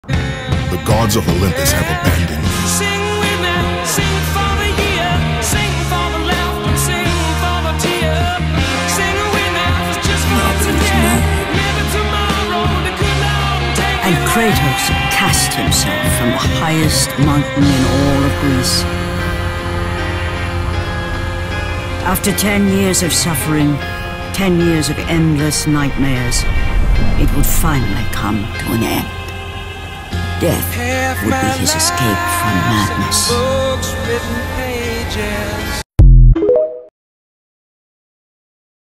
The gods of Olympus have abandoned me. Sing with me, sing for the year, sing for the laughter, sing for the tear. Sing with me, just for today, maybe tomorrow they could not take And you Kratos away. cast himself from the highest mountain in all of Greece. After 10 years of suffering, 10 years of endless nightmares, it would finally come to an end. Death would be his escape from madness. Books, written pages.